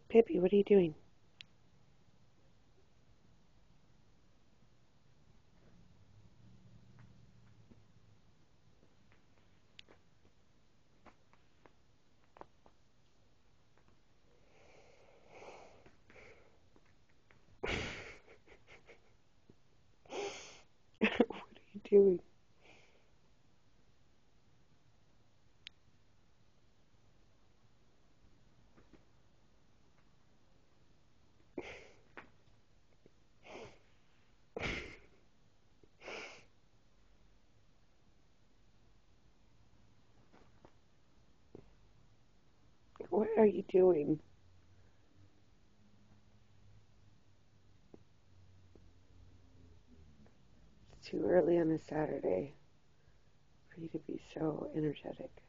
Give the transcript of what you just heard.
Pippi, what are you doing? What are you doing? What are you doing? It's too early on a Saturday for you to be so energetic.